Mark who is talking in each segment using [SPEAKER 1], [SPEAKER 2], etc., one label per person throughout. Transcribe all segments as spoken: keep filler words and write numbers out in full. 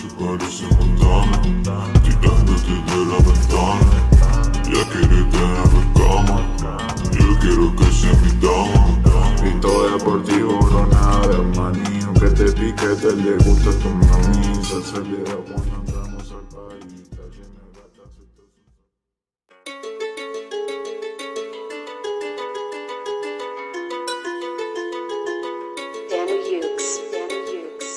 [SPEAKER 1] guacho parece Montana, tirándote de la ventana. Ya quieres tener la cama, yo quiero que sea mi dama.
[SPEAKER 2] Pito deportivo, no nada de maní. Aunque te pique, te le gusta tu mami. Salsa llega cuando entramos al país. Está llena de gatas,
[SPEAKER 3] Danu Ukes, Danu Ukes.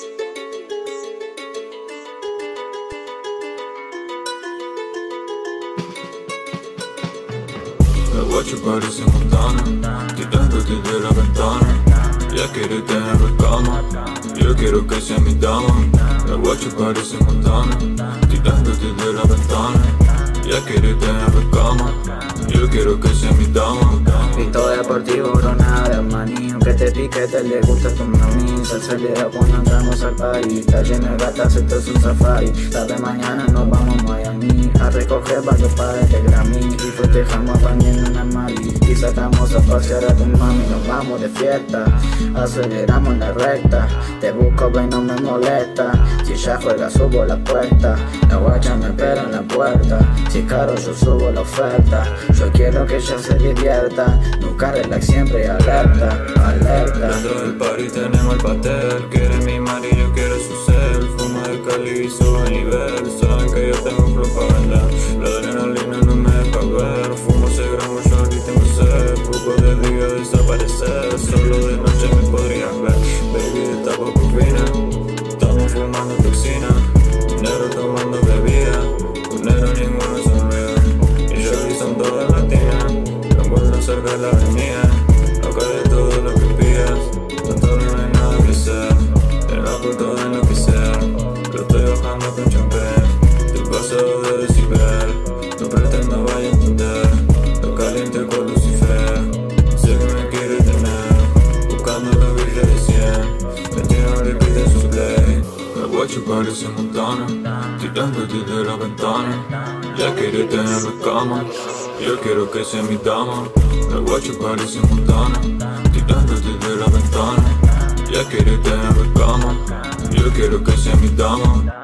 [SPEAKER 2] La guacho parece Montana, tirándote de la ventana. Ya quiere tener la cama, yo quiero que sea mi dama. La guacho parece Montana, tirándote de la ventana. Ya quiere tener la cama, yo quiero que sea mi dama.
[SPEAKER 4] Pito deportivo, no nada de maní. Aunque te pique, te le gusta tu mami. Salsa llega cuando entramos al país. Está lleno de gatas, esto es un safari. Tarde mañana nos vamos a Miami a recoger varios pares de Grammy. Y festejamos bañando una mari. Y sacamos a pasear a tu mami. Nos vamos de fiesta, aceleramos en la recta. Te busco, ven, no me molesta. Si ella juega, subo la apuesta. La guacha me espera en la puerta. Si es caro, yo subo la oferta. Yo quiero que ella se divierta. Nunca relax, siempre alerta, alerta.
[SPEAKER 2] Dentro del party tenemos el pastel. Quiere mi mari, yo quiero su cel. Fumo de Cali y sube nivel. Saben que yo tengo flow para vender. La adrenalina no me deja ver. Fumo ese gramo, yo aquí tengo sed. Poco de día desaparecer. Solo de noche me podrías ver. Baby, esta poco fina. Estamos fumando toxina. Negro tomando bebida. Con negro ninguno sonríe. Y yo son todas latinas. Me encuentro cerca de la avenida. Acá de todo lo que pidas. Tanto no hay nada que hacer. El bajo todo en lo que sea. Lo estoy bajando con champán. Te paso de decibel. No pretendo vaya a entender. Lo caliente con Lucifer. Sé que me quiere tener. Buscando la vida de cien. Vecino repite su play. La guacho parece Montana, tirándote de la ventana. Ya quiere tener la cama, yo quiero que sea mi dama. La guacho parece Montana, tirándote de la ventana. Ya quiere tener la cama, yo quiero que sea mi dama.